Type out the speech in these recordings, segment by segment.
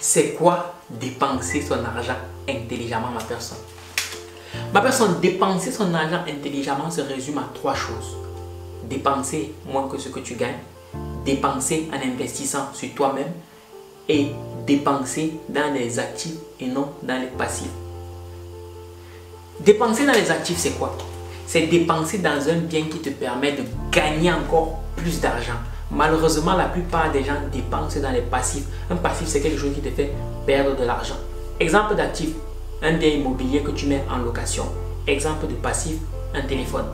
C'est quoi dépenser son argent intelligemment, ma personne? Ma personne, dépenser son argent intelligemment se résume à 3 choses. Dépenser moins que ce que tu gagnes, dépenser en investissant sur toi-même et dépenser dans les actifs et non dans les passifs. Dépenser dans les actifs, c'est quoi? C'est dépenser dans un bien qui te permet de gagner encore plus d'argent. Malheureusement, la plupart des gens dépensent dans les passifs. Un passif, c'est quelque chose qui te fait perdre de l'argent. Exemple d'actif, un bien immobilier que tu mets en location. Exemple de passif, un téléphone.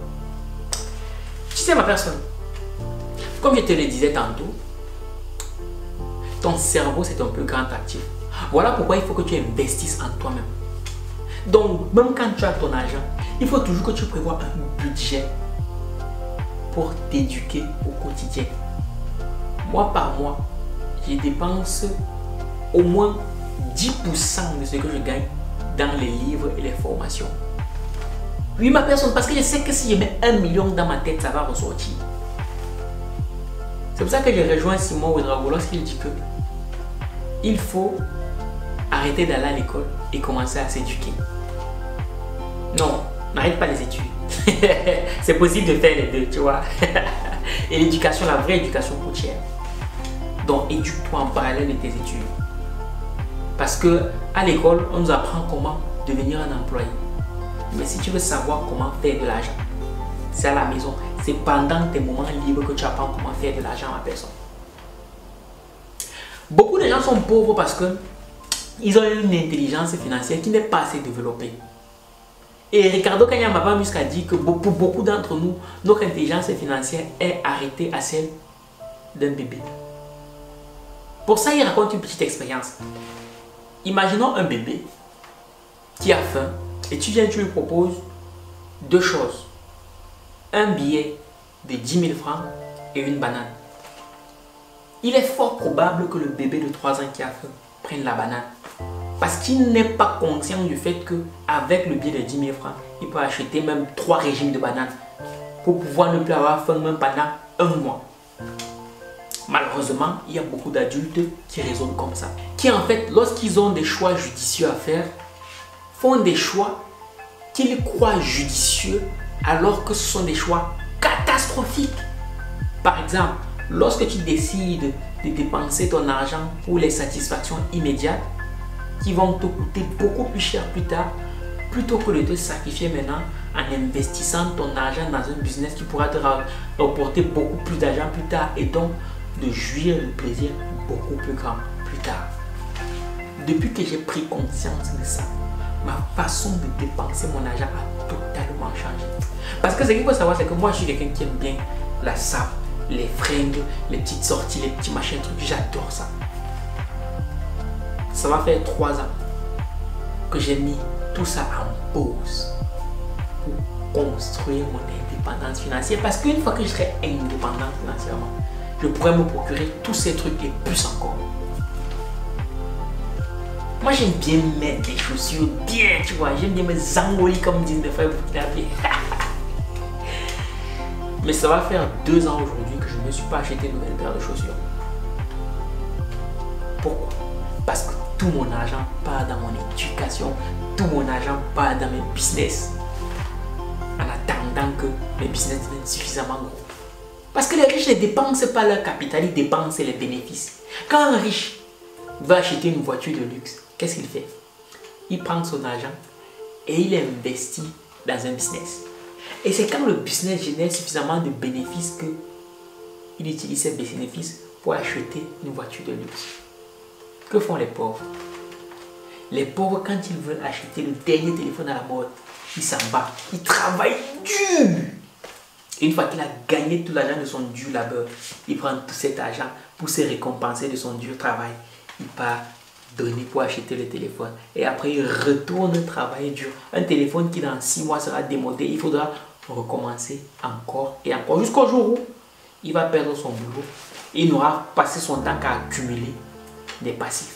Tu sais, ma personne, comme je te le disais tantôt, ton cerveau, c'est ton plus grand actif. Voilà pourquoi il faut que tu investisses en toi-même. Donc, même quand tu as ton argent, il faut toujours que tu prévois un budget pour t'éduquer au quotidien. Moi, par mois, je dépense au moins 10% de ce que je gagne dans les livres et les formations. Oui, ma personne, parce que je sais que si je mets 1 million dans ma tête, ça va ressortir. C'est pour ça que je rejoins Simon Ouedraogo lorsqu'il dit que il faut arrêter d'aller à l'école et commencer à s'éduquer. Non, n'arrête pas les études. C'est possible de faire les deux, tu vois. Et l'éducation, la vraie éducation coûte cher. Donc, éduque-toi en parallèle de tes études. Parce que à l'école, on nous apprend comment devenir un employé. Mais si tu veux savoir comment faire de l'argent, c'est à la maison. C'est pendant tes moments libres que tu apprends comment faire de l'argent à personne. Beaucoup de gens sont pauvres parce qu'ils ont une intelligence financière qui n'est pas assez développée. Et Ricardo Kanyama-Musque a dit que pour beaucoup d'entre nous, notre intelligence financière est arrêtée à celle d'un bébé. Pour ça, il raconte une petite expérience. Imaginons un bébé qui a faim et tu lui proposes 2 choses. Un billet de 10 000 francs et une banane. Il est fort probable que le bébé de 3 ans qui a faim prenne la banane. Parce qu'il n'est pas conscient du fait qu'avec le billet de 10 000 francs, il peut acheter même 3 régimes de bananes pour pouvoir ne plus avoir faim même pendant 1 mois. Malheureusement, il y a beaucoup d'adultes qui raisonnent comme ça. Qui en fait, lorsqu'ils ont des choix judicieux à faire, font des choix qu'ils croient judicieux alors que ce sont des choix catastrophiques. Par exemple, lorsque tu décides de dépenser ton argent pour les satisfactions immédiates qui vont te coûter beaucoup plus cher plus tard, plutôt que de te sacrifier maintenant en investissant ton argent dans un business qui pourra te rapporter beaucoup plus d'argent plus tard et donc de jouir le plaisir beaucoup plus grand plus tard. Depuis que j'ai pris conscience de ça, ma façon de dépenser mon argent a totalement changé. Parce que ce qu'il faut savoir, c'est que moi, je suis quelqu'un qui aime bien la sape, les fringues, les petites sorties, les petits machins, trucs. J'adore ça. Ça va faire 3 ans que j'ai mis tout ça en pause pour construire mon indépendance financière. Parce qu'une fois que je serai indépendant financièrement, je pourrais me procurer tous ces trucs et plus encore. Moi, j'aime bien mettre des chaussures bien, tu vois. J'aime bien me zangoler comme disent mes frères burkinabés. Mais ça va faire 2 ans aujourd'hui que je ne me suis pas acheté une nouvelle paire de chaussures. Pourquoi? Parce que tout mon argent part dans mon éducation, tout mon argent part dans mes business. En attendant que mes business deviennent suffisamment gros. Parce que les riches ne dépensent pas leur capital, ils dépensent les bénéfices. Quand un riche va acheter une voiture de luxe, qu'est-ce qu'il fait? Il prend son argent et il investit dans un business. Et c'est quand le business génère suffisamment de bénéfices qu'il utilise ces bénéfices pour acheter une voiture de luxe. Que font les pauvres? Les pauvres, quand ils veulent acheter le dernier téléphone à la mode, ils s'en battent, ils travaillent dur. Et une fois qu'il a gagné tout l'argent de son dur labeur, il prend tout cet argent pour se récompenser de son dur travail. Il part donner pour acheter le téléphone. Et après, il retourne travailler dur. Un téléphone qui dans 6 mois sera démodé. Il faudra recommencer encore et encore. Jusqu'au jour où il va perdre son boulot. Et il n'aura passé son temps qu'à accumuler des passifs.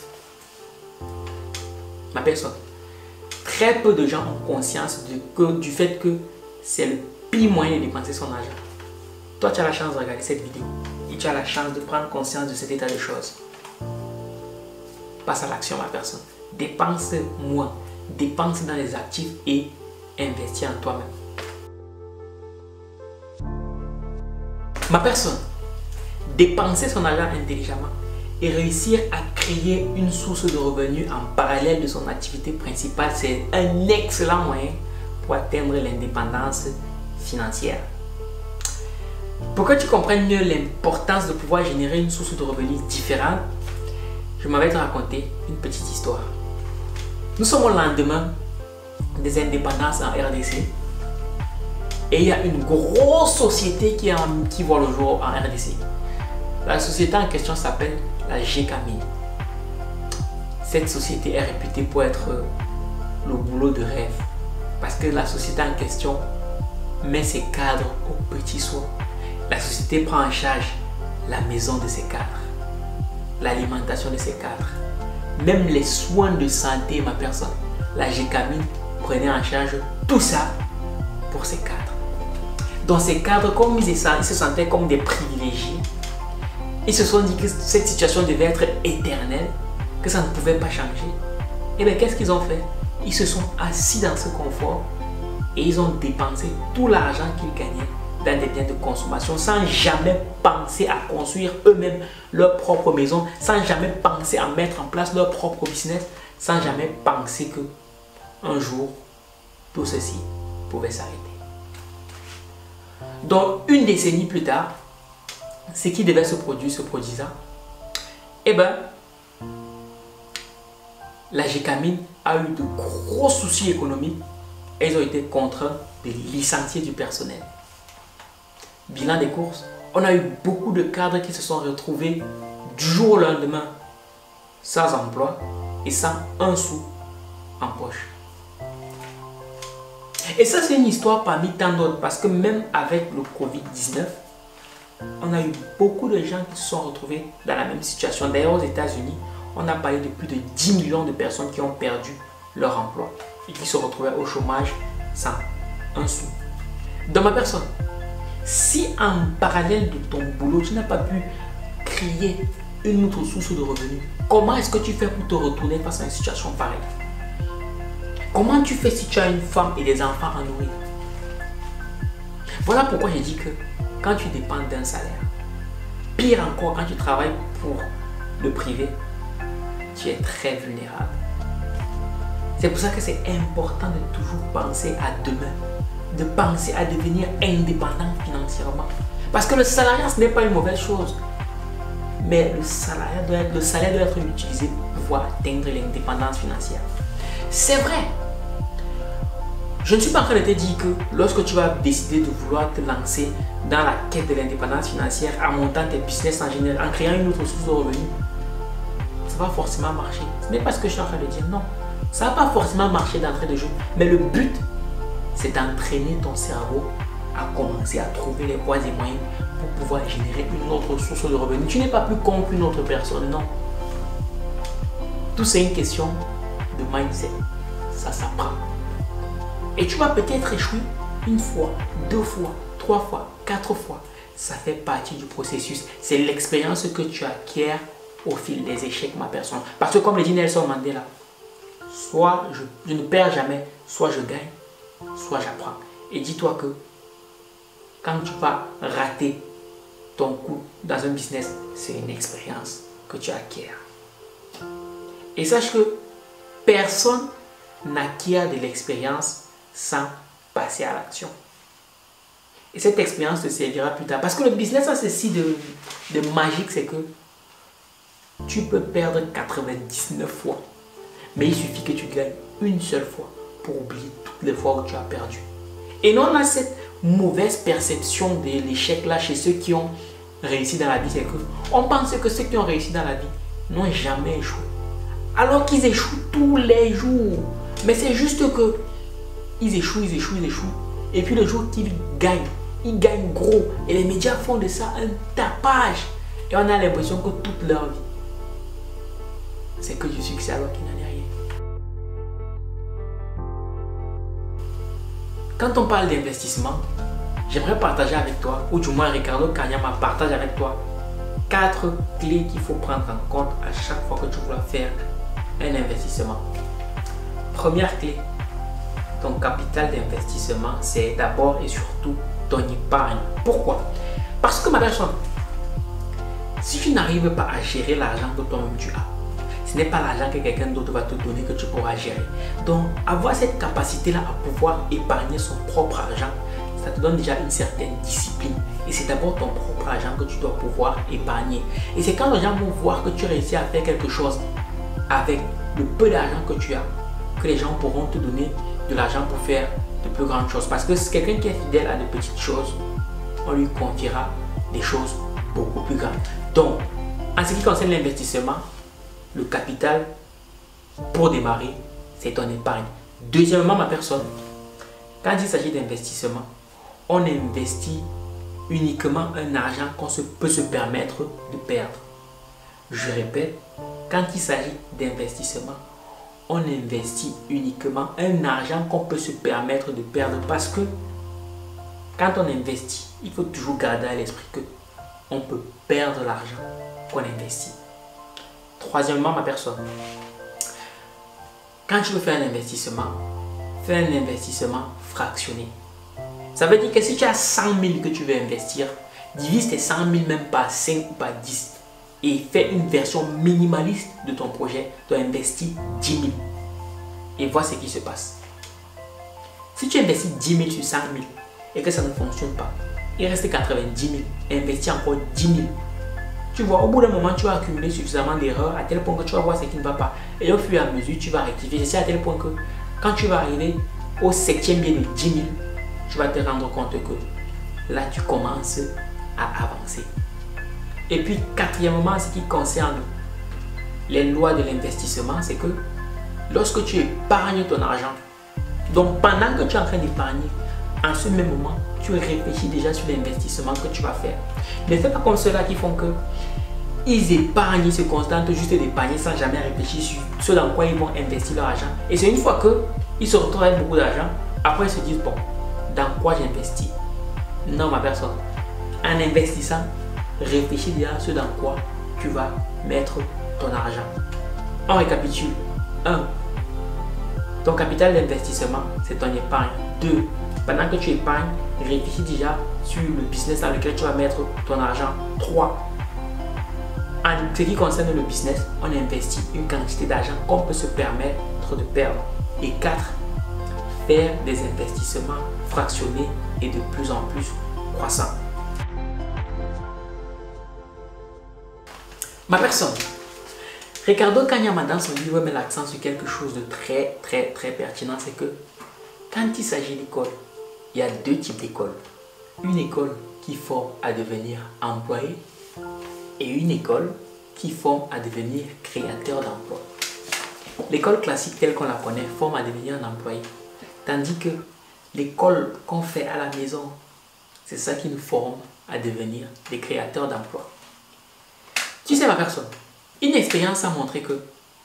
Ma personne, très peu de gens ont conscience du fait que c'est le pire moyen de dépenser son argent. Toi, tu as la chance de regarder cette vidéo et tu as la chance de prendre conscience de cet état de choses. passe à l'action, ma personne. Dépense moins. Dépense dans les actifs et investis en toi-même. Ma personne, dépenser son argent intelligemment et réussir à créer une source de revenus en parallèle de son activité principale, c'est un excellent moyen pour atteindre l'indépendance financière. Pour que tu comprennes mieux l'importance de pouvoir générer une source de revenus différente, je m'en vais te raconter une petite histoire. Nous sommes au lendemain des indépendances en RDC et il y a une grosse société qui voit le jour en RDC. La société en question s'appelle la GCAMIN. Cette société est réputée pour être le boulot de rêve parce que la société en question met ses cadres au petit soin. La société prend en charge la maison de ses cadres, l'alimentation de ses cadres, même les soins de santé, ma personne. La GCAMIN prenait en charge tout ça pour ses cadres. Donc ces cadres, comme ils se sentaient comme des privilégiés, ils se sont dit que cette situation devait être éternelle, que ça ne pouvait pas changer. Et bien qu'est-ce qu'ils ont fait? Ils se sont assis dans ce confort et ils ont dépensé tout l'argent qu'ils gagnaient dans des biens de consommation sans jamais penser à construire eux-mêmes leur propre maison, sans jamais penser à mettre en place leur propre business, sans jamais penser que un jour tout ceci pouvait s'arrêter. Donc une décennie plus tard, ce qui devait se produire se produisant, eh bien, la GCAMIN a eu de gros soucis économiques et ils ont été contraints de licencier du personnel. Bilan des courses, on a eu beaucoup de cadres qui se sont retrouvés du jour au lendemain sans emploi et sans un sou en poche. Et ça, c'est une histoire parmi tant d'autres parce que même avec le Covid-19, on a eu beaucoup de gens qui se sont retrouvés dans la même situation. D'ailleurs, aux États-Unis, on a parlé de plus de 10 millions de personnes qui ont perdu leur emploi et qui se retrouvaient au chômage sans un sou. Dans ma personne, si en parallèle de ton boulot, tu n'as pas pu créer une autre source de revenus, comment est-ce que tu fais pour te retourner face à une situation pareille? Comment tu fais si tu as une femme et des enfants à nourrir? Voilà pourquoi j'ai dit que quand tu dépends d'un salaire, pire encore quand tu travailles pour le privé, tu es très vulnérable. C'est pour ça que c'est important de toujours penser à demain, de penser à devenir indépendant financièrement. Parce que le salariat, ce n'est pas une mauvaise chose. Mais le salaire doit être utilisé pour pouvoir atteindre l'indépendance financière. C'est vrai. Je ne suis pas en train de te dire que lorsque tu vas décider de vouloir te lancer dans la quête de l'indépendance financière en montant tes business en général, en créant une autre source de revenus, ça va forcément marcher. Ce n'est pas ce que je suis en train de dire, non. Ça ne va pas forcément marcher d'entrée de jeu. Mais le but, c'est d'entraîner ton cerveau à commencer à trouver les voies et moyens pour pouvoir générer une autre source de revenus. Tu n'es pas plus con qu'une autre personne, non. Tout c'est une question de mindset. Ça s'apprend. Et tu vas peut-être échouer une fois, 2 fois, 3 fois, 4 fois. Ça fait partie du processus. C'est l'expérience que tu acquiers au fil des échecs, ma personne. Parce que comme le dit Nelson Mandela, soit je ne perds jamais, soit je gagne, soit j'apprends. Et dis-toi que quand tu vas rater ton coup dans un business, c'est une expérience que tu acquiers. Et sache que personne n'acquiert de l'expérience sans passer à l'action. Et cette expérience te servira plus tard. Parce que le business a ceci de magique, c'est que tu peux perdre 99 fois. Mais il suffit que tu gagnes une seule fois pour oublier toutes les fois où tu as perdu. Et non, on a cette mauvaise perception de l'échec là chez ceux qui ont réussi dans la vie. C'est qu'on pense que ceux qui ont réussi dans la vie n'ont jamais échoué. Alors qu'ils échouent tous les jours. Mais c'est juste que ils échouent. Et puis le jour qu'ils gagnent, ils gagnent gros. Et les médias font de ça un tapage. Et on a l'impression que toute leur vie, c'est que du succès alors qu'il n'en est rien. Quand on parle d'investissement, j'aimerais partager avec toi, ou du moins Ricardo Kanyama partage avec toi, 4 clés qu'il faut prendre en compte à chaque fois que tu vas faire un investissement. Première clé, ton capital d'investissement, c'est d'abord et surtout ton épargne. Pourquoi? Parce que ma personne, si tu n'arrives pas à gérer l'argent que toi-même tu as, ce n'est pas l'argent que quelqu'un d'autre va te donner que tu pourras gérer. Donc, avoir cette capacité-là à pouvoir épargner son propre argent, ça te donne déjà une certaine discipline. Et c'est d'abord ton propre argent que tu dois pouvoir épargner. Et c'est quand les gens vont voir que tu réussis à faire quelque chose avec le peu d'argent que tu as, que les gens pourront te donner de l'argent pour faire de plus grandes choses. Parce que quelqu'un qui est fidèle à de petites choses, on lui confiera des choses beaucoup plus grandes. Donc, en ce qui concerne l'investissement, le capital pour démarrer, c'est ton épargne. Deuxièmement, ma personne, quand il s'agit d'investissement, on investit uniquement un argent qu'on peut se permettre de perdre. Je répète, quand il s'agit d'investissement, on investit uniquement un argent qu'on peut se permettre de perdre parce que quand on investit, il faut toujours garder à l'esprit que on peut perdre l'argent qu'on investit. Troisièmement, ma personne, quand tu veux faire un investissement, fais un investissement fractionné. Ça veut dire que si tu as 100 000 que tu veux investir, divise tes 100 000 même par 5 ou par 10 et fais une version minimaliste de ton projet. Tu investis 10 000 et vois ce qui se passe. Si tu investis 10 000 sur 100 000 et que ça ne fonctionne pas, il reste 90 000, investis encore 10 000. Tu vois, au bout d'un moment, tu vas accumuler suffisamment d'erreurs à tel point que tu vas voir ce qui ne va pas. Et au fur et à mesure, tu vas rectifier. C'est à tel point que quand tu vas arriver au 7e billet de 10 000, tu vas te rendre compte que là, tu commences à avancer. Et puis, quatrièmement, ce qui concerne les lois de l'investissement, c'est que lorsque tu épargnes ton argent, donc pendant que tu es en train d'épargner, en ce même moment, tu réfléchis déjà sur l'investissement que tu vas faire. Ne fais pas comme ceux-là qui font que ils épargnent, ils se contentent juste d'épargner sans jamais réfléchir sur ce dans quoi ils vont investir leur argent. Et c'est une fois qu'ils se retrouvent avec beaucoup d'argent, après ils se disent, bon, dans quoi j'investis? Non, ma personne. En investissant, réfléchis déjà sur dans quoi tu vas mettre ton argent. On récapitule. 1. Ton capital d'investissement, c'est ton épargne. 2. Pendant que tu épargnes, réfléchis déjà sur le business dans lequel tu vas mettre ton argent. 3. En ce qui concerne le business, on investit une quantité d'argent qu'on peut se permettre de perdre. Et 4. Faire des investissements fractionnés et de plus en plus croissants. Ma personne, Ricardo Kanyama dans son livre met l'accent sur quelque chose de très pertinent, c'est que quand il s'agit d'école, il y a deux types d'écoles. Une école qui forme à devenir employé et une école qui forme à devenir créateur d'emploi. L'école classique telle qu'on la connaît forme à devenir un employé, tandis que l'école qu'on fait à la maison, c'est ça qui nous forme à devenir des créateurs d'emploi. Tu sais ma personne, une expérience a montré que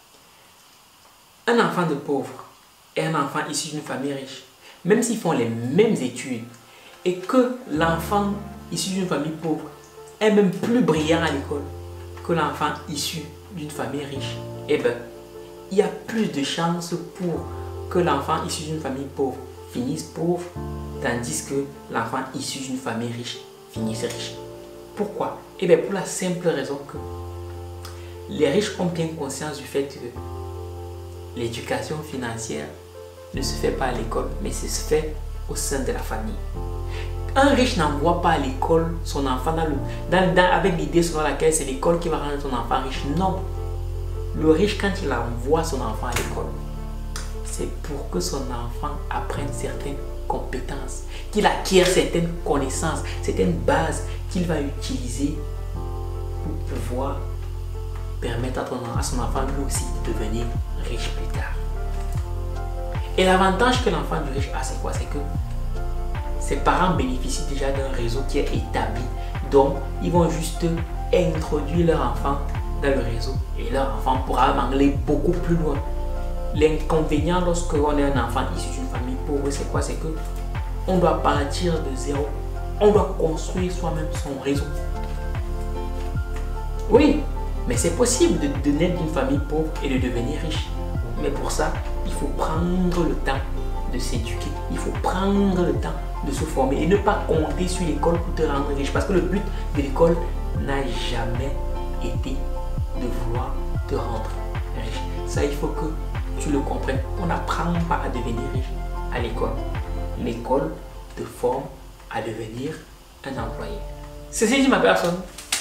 un enfant de pauvre et un enfant issu d'une famille riche, même s'ils font les mêmes études et que l'enfant issu d'une famille pauvre est même plus brillant à l'école que l'enfant issu d'une famille riche, eh bien, il y a plus de chances pour que l'enfant issu d'une famille pauvre finisse pauvre, tandis que l'enfant issu d'une famille riche finisse riche. Pourquoi? Eh bien, pour la simple raison que les riches ont bien conscience du fait que l'éducation financière ne se fait pas à l'école, mais se fait au sein de la famille. Un riche n'envoie pas à l'école son enfant avec l'idée selon laquelle c'est l'école qui va rendre son enfant riche. Non. Le riche, quand il envoie son enfant à l'école, c'est pour que son enfant apprenne certaines compétences, qu'il acquiert certaines connaissances, certaines bases qu'il va utiliser pour pouvoir permettre à son enfant lui aussi de devenir riche plus tard. Et l'avantage que l'enfant du riche a, c'est quoi? C'est que ses parents bénéficient déjà d'un réseau qui est établi. Donc, ils vont juste introduire leur enfant dans le réseau et leur enfant pourra aller beaucoup plus loin. L'inconvénient lorsque on est un enfant issu d'une famille pauvre, c'est quoi? C'est que on doit partir de zéro. On doit construire soi-même son réseau. Oui, Mais c'est possible de naître d'une famille pauvre et de devenir riche. Mais pour ça, il faut prendre le temps de s'éduquer. Il faut prendre le temps de se former et ne pas compter sur l'école pour te rendre riche. Parce que le but de l'école n'a jamais été de vouloir te rendre riche. Ça, il faut que tu le comprennes. On n'apprend pas à devenir riche à l'école. L'école te forme à devenir un employé. Ceci dit, ma personne,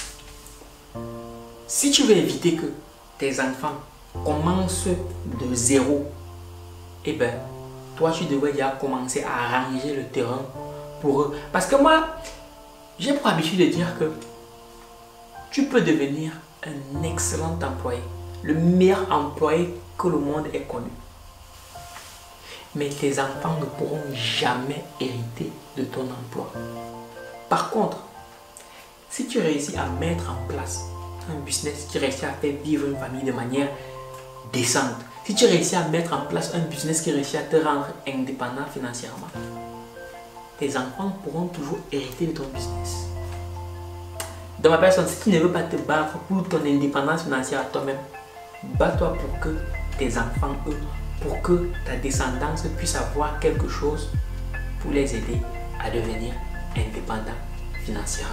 si tu veux éviter que tes enfants commencent de zéro, eh bien, toi, tu devrais déjà commencer à arranger le terrain pour eux. Parce que moi, j'ai pour habitude de dire que tu peux devenir un excellent employé, le meilleur employé que le monde ait connu. Mais tes enfants ne pourront jamais hériter de ton emploi. Par contre, si tu réussis à mettre en place un business qui réussit à faire vivre une famille de manière décente, si tu réussis à mettre en place un business qui réussit à te rendre indépendant financièrement, tes enfants pourront toujours hériter de ton business. Dans ma personne, si tu ne veux pas te battre pour ton indépendance financière à toi-même, bats-toi pour que tes enfants, eux, pour que ta descendance puisse avoir quelque chose pour les aider à devenir indépendants financièrement.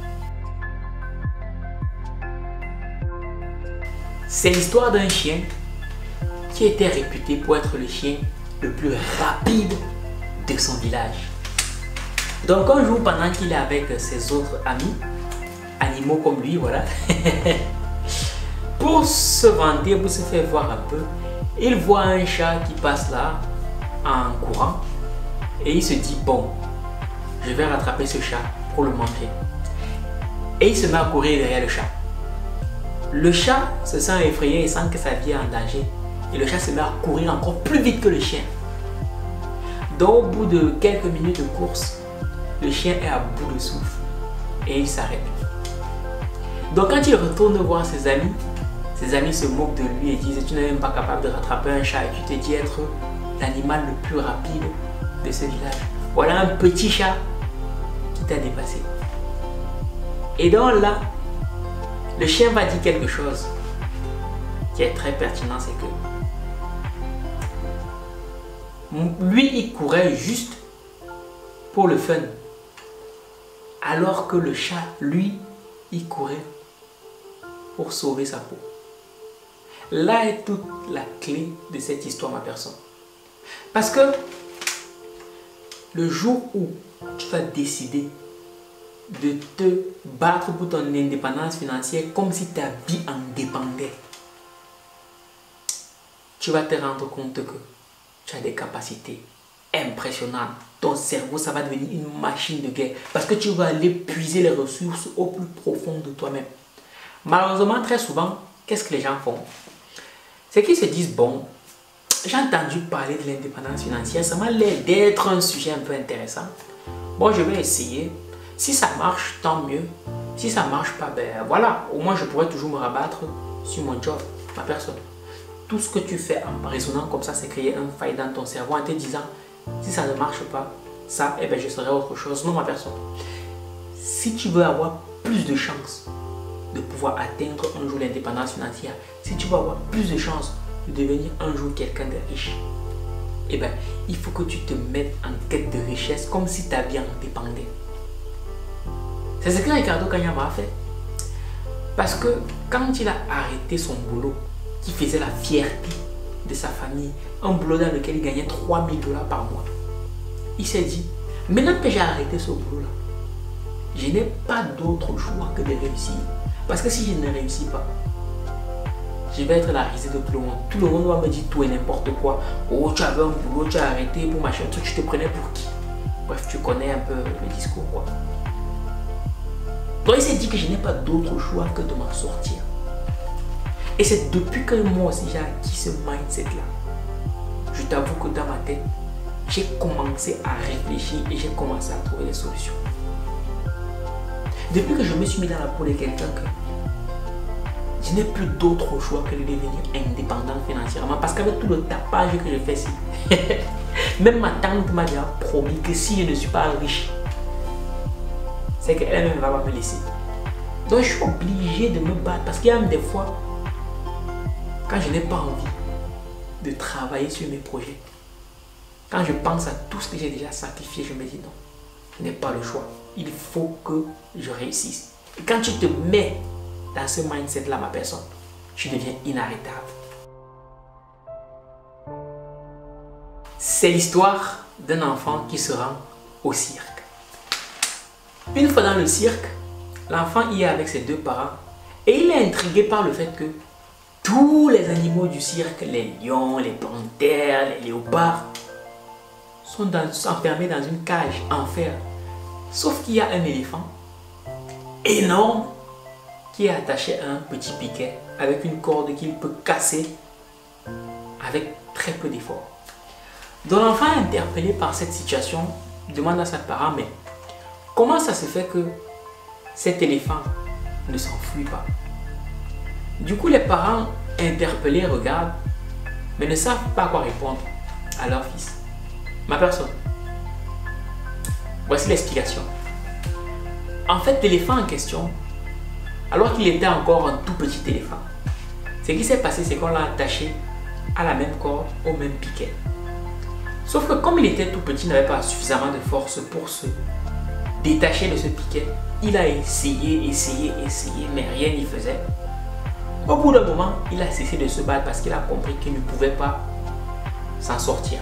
C'est l'histoire d'un chien qui était réputé pour être le chien le plus rapide de son village. Donc un jour, pendant qu'il est avec ses autres amis, animaux comme lui, voilà, pour se vanter, pour se faire voir un peu, il voit un chat qui passe là en courant et il se dit, bon, je vais rattraper ce chat pour le manger. Et il se met à courir derrière le chat. Le chat se sent effrayé et sent que sa vie est en danger. Et le chat se met à courir encore plus vite que le chien. Donc au bout de quelques minutes de course, le chien est à bout de souffle et il s'arrête. Donc quand il retourne voir ses amis se moquent de lui et disent, tu n'es même pas capable de rattraper un chat et tu te dis être l'animal le plus rapide de ce village. Voilà un petit chat qui t'a dépassé. Et donc là, le chien va dire quelque chose qui est très pertinent, c'est que lui, il courait juste pour le fun. Alors que le chat, lui, il courait pour sauver sa peau. Là est toute la clé de cette histoire, ma personne. Parce que le jour où tu vas décider de te battre pour ton indépendance financière comme si ta vie en dépendait, tu vas te rendre compte que tu as des capacités impressionnantes. Ton cerveau, ça va devenir une machine de guerre parce que tu vas aller puiser les ressources au plus profond de toi-même. Malheureusement, très souvent, qu'est-ce que les gens font? C'est qu'ils se disent, bon, j'ai entendu parler de l'indépendance financière, ça m'a l'air d'être un sujet un peu intéressant. Bon, je vais essayer. Si ça marche, tant mieux. Si ça marche pas, ben voilà, au moins je pourrais toujours me rabattre sur mon job, ma personne. Tout ce que tu fais en raisonnant comme ça, c'est créer un faille dans ton cerveau en te disant, si ça ne marche pas, ça, eh ben je serai autre chose. Non, ma personne. Si tu veux avoir plus de chances de pouvoir atteindre un jour l'indépendance financière, si tu veux avoir plus de chances de devenir un jour quelqu'un de riche, eh ben, il faut que tu te mettes en quête de richesse comme si ta vie en dépendait. C'est ce que Ricardo Kanyama a fait. Parce que quand il a arrêté son boulot, qui faisait la fierté de sa famille, un boulot dans lequel il gagnait 3 000 $ par mois, il s'est dit, maintenant que j'ai arrêté ce boulot-là, je n'ai pas d'autre choix que de réussir. Parce que si je ne réussis pas, je vais être la risée de tout le monde. Tout le monde va me dire tout et n'importe quoi. Oh, tu avais un boulot, tu as arrêté pour machin, tu te prenais pour qui? Bref, tu connais un peu le discours, quoi. Donc il s'est dit que je n'ai pas d'autre choix que de m'en sortir. Et c'est depuis que moi aussi j'ai acquis ce mindset-là. Je t'avoue que dans ma tête, j'ai commencé à réfléchir et j'ai commencé à trouver des solutions. Depuis que je me suis mis dans la peau de quelqu'un que je n'ai plus d'autre choix que de devenir indépendant financièrement. Parce qu'avec tout le tapage que je fais ici, même ma tante m'a déjà promis que si je ne suis pas riche, c'est qu'elle-même va me laisser. Donc je suis obligé de me battre parce qu'il y a même des fois, quand je n'ai pas envie de travailler sur mes projets, quand je pense à tout ce que j'ai déjà sacrifié, je me dis non, je n'ai pas le choix. Il faut que je réussisse. Et quand tu te mets dans ce mindset-là, ma personne, tu deviens inarrêtable. C'est l'histoire d'un enfant qui se rend au cirque. Une fois dans le cirque, l'enfant y est avec ses deux parents et il est intrigué par le fait que tous les animaux du cirque, les lions, les panthères, les léopards, sont enfermés dans une cage en fer. Sauf qu'il y a un éléphant énorme qui est attaché à un petit piquet avec une corde qu'il peut casser avec très peu d'effort. Donc l'enfant interpellé par cette situation demande à ses parents, mais comment ça se fait que cet éléphant ne s'enfuit pas? Du coup, les parents interpellés regardent, mais ne savent pas quoi répondre à leur fils. Ma personne, voici l'explication. En fait, l'éléphant en question, alors qu'il était encore un tout petit éléphant, ce qui s'est passé, c'est qu'on l'a attaché à la même corde, au même piquet. Sauf que comme il était tout petit, il n'avait pas suffisamment de force pour se détacher de ce piquet. Il a essayé, mais rien n'y faisait. Au bout d'un moment, il a cessé de se battre parce qu'il a compris qu'il ne pouvait pas s'en sortir.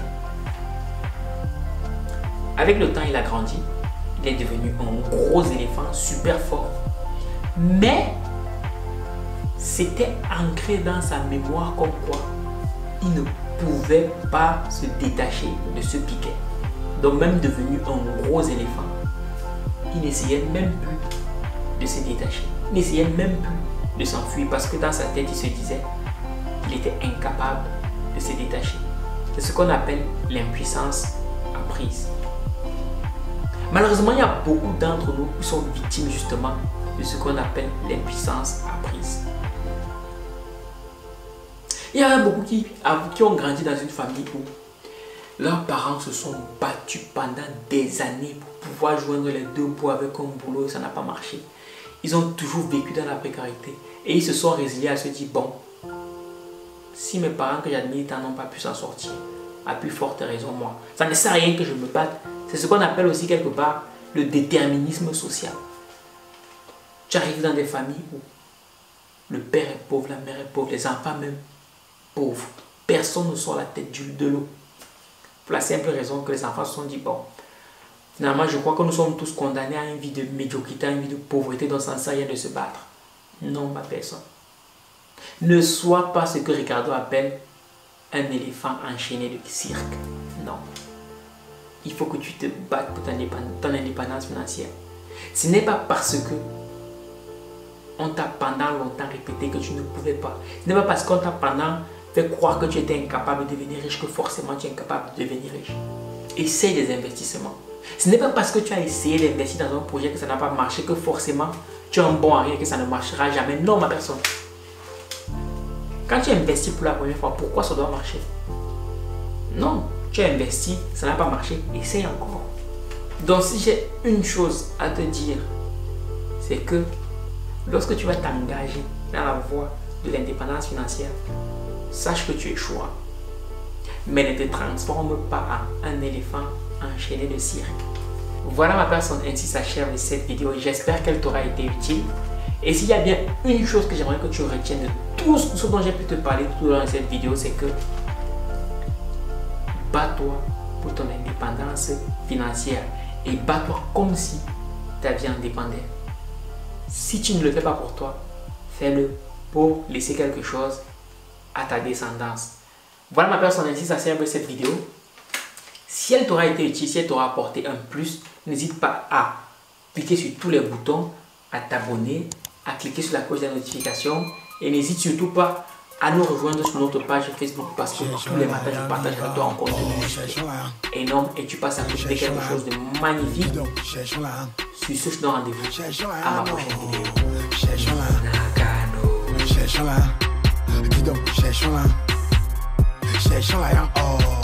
Avec le temps, il a grandi. Il est devenu un gros éléphant super fort. Mais c'était ancré dans sa mémoire comme quoi il ne pouvait pas se détacher de ce piquet. Donc même devenu un gros éléphant, il n'essayait même plus de se détacher. Il n'essayait même plus de s'enfuir parce que dans sa tête, il se disait qu'il était incapable de se détacher. C'est ce qu'on appelle l'impuissance apprise. Malheureusement, il y a beaucoup d'entre nous qui sont victimes justement de ce qu'on appelle l'impuissance apprise. Il y a beaucoup qui ont grandi dans une famille où leurs parents se sont battus pendant des années pour pouvoir joindre les deux bouts avec un boulot et ça n'a pas marché. Ils ont toujours vécu dans la précarité et ils se sont résiliés à se dire, bon, si mes parents que j'admire n'ont pas pu s'en sortir, à plus forte raison moi, ça ne sert à rien que je me batte. C'est ce qu'on appelle aussi quelque part le déterminisme social. Tu arrives dans des familles où le père est pauvre, la mère est pauvre, les enfants même pauvres. Personne ne sort la tête de l'eau. Pour la simple raison que les enfants se sont dit, bon, finalement je crois que nous sommes tous condamnés à une vie de médiocrité, à une vie de pauvreté, donc ça ne sert à rien de se battre. Non, ma personne. Ne sois pas ce que Ricardo appelle un éléphant enchaîné de cirque. Non. Il faut que tu te battes pour ton indépendance financière. Ce n'est pas parce que on t'a pendant longtemps répété que tu ne pouvais pas. Ce n'est pas parce qu'on t'a pendant fait croire que tu étais incapable de devenir riche que forcément tu es incapable de devenir riche. Essaye des investissements. Ce n'est pas parce que tu as essayé d'investir dans un projet que ça n'a pas marché que forcément tu es un bon à rien et que ça ne marchera jamais. Non, ma personne. Quand tu investis pour la première fois, pourquoi ça doit marcher? Non, tu as investi, ça n'a pas marché, essaye encore. Donc si j'ai une chose à te dire, c'est que lorsque tu vas t'engager dans la voie de l'indépendance financière, sache que tu échoueras. Mais ne te transforme pas en un éléphant enchaîné de cirque. Voilà ma personne, ainsi s'achève cette vidéo. J'espère qu'elle t'aura été utile. Et s'il y a bien une chose que j'aimerais que tu retiennes de tout ce dont j'ai pu te parler tout au long de cette vidéo, c'est que bats-toi pour ton indépendance financière et bats-toi comme si ta vie en dépendait. Si tu ne le fais pas pour toi, fais-le pour laisser quelque chose à ta descendance. Voilà ma personne, ainsi ça sert cette vidéo. Si elle t'aura été utile, si elle t'aura apporté un plus, n'hésite pas à cliquer sur tous les boutons, à t'abonner, à cliquer sur la cloche de notification et n'hésite surtout pas à nous rejoindre sur notre page Facebook parce que tous les matins je partage avec toi un contenu énorme et tu passes à côté de quelque chose de magnifique. Sur ce, je donne rendez-vous à ma prochaine vidéo.